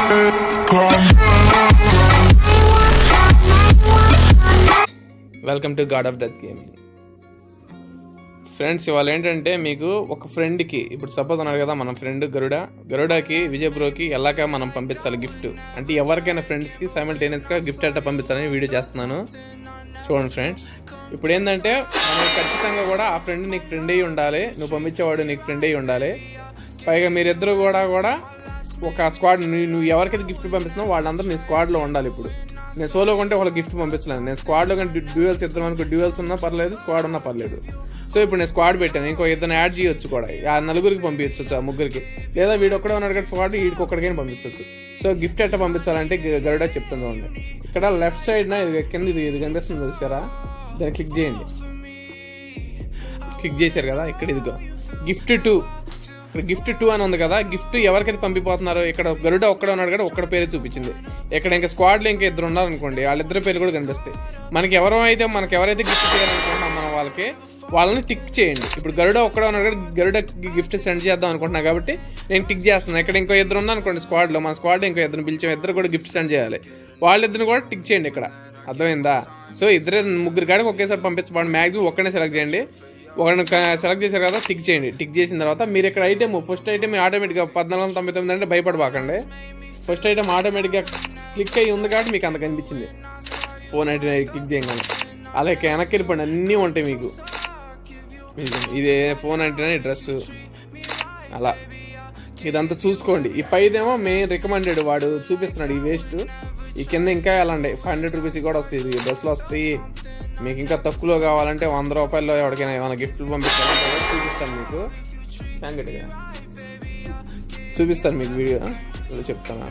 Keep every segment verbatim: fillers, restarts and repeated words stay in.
Welcome to God of Death gaming. Friends, ఇవాళ ఏంటంటే మీకు ఒక ఫ్రెండ్కి, ఇప్పుడు సపోజ్ అన్నారు కదా మన ఫ్రెండ్ గరుడ గరుడకి విజయ్ బ్రోకి ఎలాగ మనం పంపించాలి గిఫ్ట్ అంటే ఎవరికైనా ఫ్రెండ్స్కి సైమల్టేనియస్గా గిఫ్ట్ ఎట్లా పంపించాలని వీడియో చేస్తున్నాను. చూడండి ఫ్రెండ్స్, ఇప్పుడు ఏంటంటే మనం ఖచ్చితంగా కూడా ఆ ఫ్రెండ్ నీకు ఫ్రెండ్ అయ్యి ఉండాలి, నువ్వు పంపించేవాడు నీకు ఫ్రెండ్ అయ్యి ఉండాలి. పైగా మీరిద్దరు కూడా కూడా ఒక స్క్వాడ్, నువ్వు ఎవరికైతే గిఫ్ట్ పంపిస్తున్నావు వాళ్ళందరూ నీ స్క్వాడ్లో ఉండాలి. ఇప్పుడు నేను సోలో కొంటే వాళ్ళకి గిఫ్ట్ పంపించలేను, నేను స్క్వాడ్లో కానీ డ్యూయల్స్ ఇద్దరు మనకు డ్యూయల్స్ ఉన్నా పర్లేదు, స్క్వాడ్ ఉన్నా పర్లేదు. సో ఇప్పుడు నేను స్క్వాడ్ పెట్టాను, ఇంకో ఇద్దరు యాడ్ చేయొచ్చు కూడా, ఆ నలుగురికి పంపించవచ్చు, ఆ ముగ్గురికి, లేదా వీడు ఒక్కడే ఉన్నాడు కదా స్క్వాడ్, వీడికి ఒక్కడికైనా పంపించవచ్చు. సో గిఫ్ట్ ఎట్లా పంపించాలంటే గరుడ చెప్తుంది చూడండి. ఇక్కడ లెఫ్ట్ సైడ్ నా ఇది కింద ఇది ఇది కనిపిస్తుంది చూసారా, దాన్ని క్లిక్ చేయండి. క్లిక్ చేశారు కదా, ఇక్కడ ఇదిగో గిఫ్ట్ టూ, ఇక్కడ గిఫ్ట్ టూ అని ఉంది కదా, గిఫ్ట్ ఎవరికైతే పంపిపోతున్నారో ఇక్కడ గరుడ ఒక్కడే ఉన్నాడు కదా, ఒక్కడ పేరు చూపించింది. ఇక్కడ ఇంకా స్క్వాడ్లో ఇంకా ఇద్దరు ఉన్నారనుకోండి, వాళ్ళిద్దరు పేరు కూడా కనిపిస్తాయి. మనకి ఎవరో అయితే మనకి ఎవరైతే గిఫ్ట్ చేయాలనుకుంటున్నాం మనం వాళ్ళకి, వాళ్ళని టిక్ చేయండి. ఇప్పుడు గరుడ ఒక్కడే ఉన్నాడు కదా, గరుడ గిఫ్ట్ సెండ్ చేద్దాం అనుకుంటున్నా కాబట్టి నేను టిక్ చేస్తున్నాను. ఇక్కడ ఇంకో ఇద్దరు ఉన్నా అనుకోండి స్క్వాడ్లో, మన స్క్వాడ్లో ఇంకో ఇద్దరు పిలిచాం, ఇద్దరు కూడా గిఫ్ట్ సెండ్ చేయాలి, వాళ్ళిద్దరిని కూడా టిక్ చేయండి. ఇక్కడ అర్థమైందా? సో ఇద్దరు ముగ్గురు కాడికి ఒకేసారి పంపించబడి మ్యాక్సిమం ఒక్కనే సెలెక్ట్ చేయండి. ఒకరిని సెలెక్ట్ చేశారు కదా, టిక్ చేయండి. టిక్ చేసిన తర్వాత మీరు ఇక్కడ ఐటమ్, ఫస్ట్ ఐటమ్ ఆటోమేటిక్గా పద్నాలుగు వందల తొంభై తొమ్మిది అంటే భయపడబాకండి. ఫస్ట్ ఐటమ్ ఆటోమేటిక్గా క్లిక్ అయ్యి ఉంది కాబట్టి మీకు అంత కనిపించింది. ఫోన్ ఐటమ్ క్లిక్ చేయగానే అలా వెనక్కి వెళ్ళిపోండి, అన్నీ ఉంటాయి మీకు. ఇదే ఫోన్ అంటే డ్రెస్సు అలా ఇదంతా చూసుకోండి. ఈ పైదేమో మెయిన్ రికమెండెడ్, వాడు చూపిస్తున్నాడు ఈ వేస్ట్. ఈ కింద ఇంకా వెళ్ళండి, ఫైవ్ హండ్రెడ్ రూపీస్ కూడా వస్తాయి, డ్రెస్సులు వస్తాయి. మీకు ఇంకా తక్కువలో కావాలంటే వంద రూపాయల్లో ఎవరికైనా ఏమైనా గిఫ్ట్లు పంపించాలంటే చూపిస్తాను మీకు, సంగటిగా చూపిస్తాను మీకు వీడియో చెప్తాను.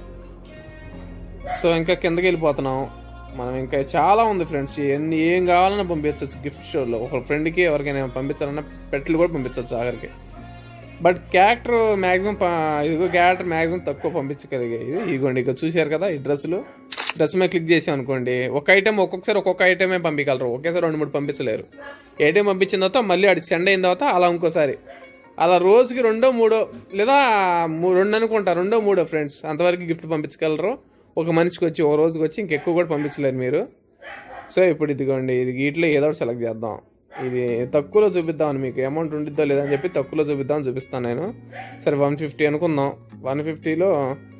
సో ఇంకా కిందకి వెళ్ళిపోతున్నాం మనం, ఇంకా చాలా ఉంది ఫ్రెండ్స్, ఎన్ని ఏం కావాలన్నా పంపించవచ్చు గిఫ్ట్ స్టోర్లో. ఒక ఫ్రెండ్కి ఎవరికైనా పంపించాలన్నా పెట్టలు కూడా పంపించవచ్చు ఆఖరికి. బట్ క్యారెక్టర్ మ్యాక్సిమం ఇదిగో క్యారెక్టర్ మ్యాక్సిమం తక్కువ పంపించగలిగాయి. ఇదిగోండి ఇక చూశారు కదా, ఈ డ్రెస్సులు డ్రెస్ మీద క్లిక్ చేసాం అనుకోండి, ఒక ఐటమ్ ఒక్కొక్కసారి ఒక్కొక్క ఐటమే పంపించగలరు, ఒకేసారి రెండు మూడు పంపించలేరు. ఐటమ్ పంపించిన తర్వాత మళ్ళీ అది సెండ్ అయిన తర్వాత అలా ఇంకోసారి, అలా రోజుకి రెండో మూడో లేదా రెండు అనుకుంటా, రెండో మూడో ఫ్రెండ్స్ అంతవరకు గిఫ్ట్ పంపించగలరు ఒక మనిషికి వచ్చి, ఒక రోజుకి వచ్చి. ఇంకెక్కువ కూడా పంపించలేరు మీరు. సో ఇప్పుడు ఇదిగోండి, ఇది వీటిలో ఏదో ఒకటి సెలెక్ట్ చేద్దాం. ఇది తక్కువలో చూపిద్దామని, మీకు అమౌంట్ ఉండిద్దో లేదని చెప్పి తక్కువలో చూపిద్దామని చూపిస్తాను నేను. సరే వన్ ఫిఫ్టీ అనుకుందాం, వన్ ఫిఫ్టీలో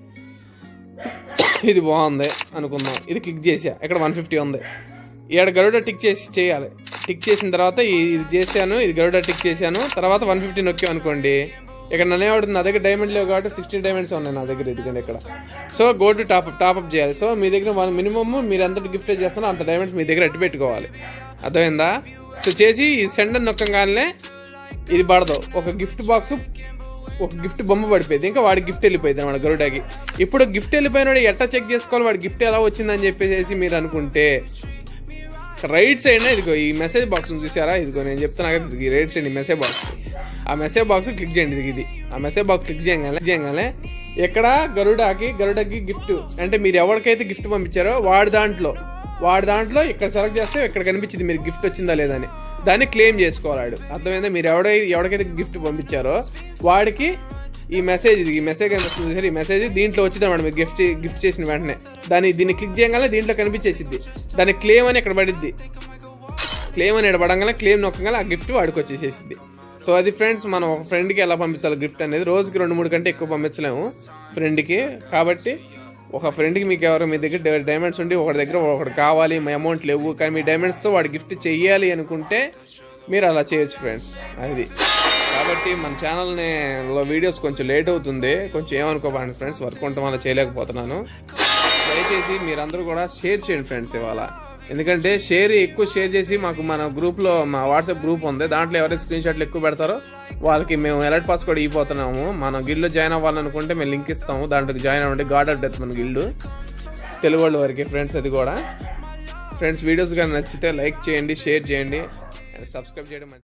ఇది బాగుంది అనుకుందాం. ఇది క్లిక్ చేసా, ఇక్కడ వన్ ఫిఫ్టీ ఉంది. ఇక్కడ గరుడ టిక్ చేసి చేయాలి. టిక్ చేసిన తర్వాత ఇది చేశాను, ఇది గరుడ టిక్ చేశాను, తర్వాత వన్ ఫిఫ్టీ నొక్కాం అనుకోండి, ఇక్కడ నన్ను ఏమవుతుంది, నా దగ్గర డైమండ్ లేవు కాబట్టి సిక్స్టీన్ డైమండ్స్ ఉన్నాయి నా దగ్గర, ఎందుకంటే ఇక్కడ. So go to top top up చేయాలి. సో మీ దగ్గర వన్ మినిమమ్ మీరు ఎంత గిఫ్ట్ చేస్తారో అంత డైమండ్స్ మీ దగ్గర అట్టి పెట్టుకోవాలి. అర్థమైందా? సో చేసి ఈ సెండ్ అని నొక్కగానే ఇది పడదు, ఒక గిఫ్ట్ బాక్స్, ఒక గిఫ్ట్ బొమ్మ పడిపోయింది, ఇంకా వాడి గిఫ్ట్ వెళ్ళిపోయింది అనమాట గరుడకి. ఇప్పుడు గిఫ్ట్ వెళ్ళిపోయినాడు ఎట్లా చెక్ చేసుకోవాలి వాడి గిఫ్ట్ ఎలా వచ్చిందని చెప్పేసి మీరు అనుకుంటే, రైట్ సైడ్ ఇదిగో ఈ మెసేజ్ బాక్స్ చూసారా, ఇదిగో నేను చెప్తున్నా కదా, ఇది రైట్ సైడ్ ఈ మెసేజ్ బాక్స్, ఆ మెసేజ్ బాక్స్ క్లిక్ చేయండి. ఇది ఇది ఆ మెసేజ్ బాక్స్ క్లిక్ చేయగానే చేయగానే ఇక్కడ గరుడకి గరుడకి గిఫ్ట్ అంటే మీరు ఎవరికైతే గిఫ్ట్ పంపించారో వాడి దాంట్లో వాడి దాంట్లో ఇక్కడ సెలెక్ట్ చేస్తే ఇక్కడ కనిపించింది మీరు గిఫ్ట్ వచ్చిందా లేదని, దాన్ని క్లెయిమ్ చేసుకోవాలి. అర్థమైందా? మీరు ఎవడై ఎవరికైతే గిఫ్ట్ పంపించారో వాడికి ఈ మెసేజ్, ఈ మెసేజ్ కనిపిస్తుంది సార్, ఈ మెసేజ్ దీంట్లో వచ్చింది అనమాట. మీరు గిఫ్ట్ గిఫ్ట్ చేసిన వెంటనే దాన్ని దీన్ని క్లిక్ చేయగానే దీంట్లో కనిపించేసిద్ది, దాన్ని క్లెయిమ్ అని ఇక్కడ పడిద్ది. క్లెయిమ్ అని ఇక్కడ పడంగానే క్లెయిమ్ నొక్కగానే ఆ గిఫ్ట్ వాడికి వచ్చేసేసిద్ది. సో అది ఫ్రెండ్స్, మనం ఒక ఫ్రెండ్కి ఎలా పంపించాలి గిఫ్ట్ అనేది. రోజుకి రెండు మూడు కంటే ఎక్కువ పంపించలేము ఫ్రెండ్కి, కాబట్టి ఒక ఫ్రెండ్కి మీకు ఎవరు మీ దగ్గర డైమండ్స్ ఉండి ఒకటి దగ్గర ఒకటి కావాలి, మీ అమౌంట్ లేవు కానీ మీ డైమండ్స్తో వాడు గిఫ్ట్ చెయ్యాలి అనుకుంటే మీరు అలా చేయొచ్చు ఫ్రెండ్స్. అది కాబట్టి మన ఛానల్ని వీడియోస్ కొంచెం లేట్ అవుతుంది, కొంచెం ఏమనుకోకండి ఫ్రెండ్స్, వర్క్ ఉండటం వల్ల చేయలేకపోతున్నాను. దయచేసి మీరందరూ కూడా షేర్ చేయండి ఫ్రెండ్స్ ఇవాళ, ఎందుకంటే షేర్ ఎక్కువ షేర్ చేసి మాకు మన గ్రూప్లో, మా వాట్సాప్ గ్రూప్ ఉంది, దాంట్లో ఎవరైతే స్క్రీన్ షాట్లు ఎక్కువ పెడతారో వాళ్ళకి మేము అలర్ట్ పాస్ కూడా ఇవ్వబోతున్నాము. మన గిల్డ్లో జాయిన్ అవ్వాలనుకుంటే మేము లింక్ ఇస్తాము, దాంట్లోకి జాయిన్ అవ్వండి. గాడ్ ఆఫ్ డెత్ మన గిల్డ్, తెలుగు వాళ్ళ వరకే ఫ్రెండ్స్. అది కూడా ఫ్రెండ్స్ వీడియోస్ కానీ నచ్చితే లైక్ చేయండి, షేర్ చేయండి అండ్ సబ్స్క్రైబ్ చేయడం.